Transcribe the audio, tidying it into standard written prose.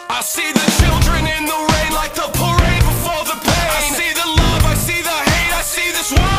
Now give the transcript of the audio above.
I see the children in the rain like the parade before the pain. I see the love, I see the hate, I see this world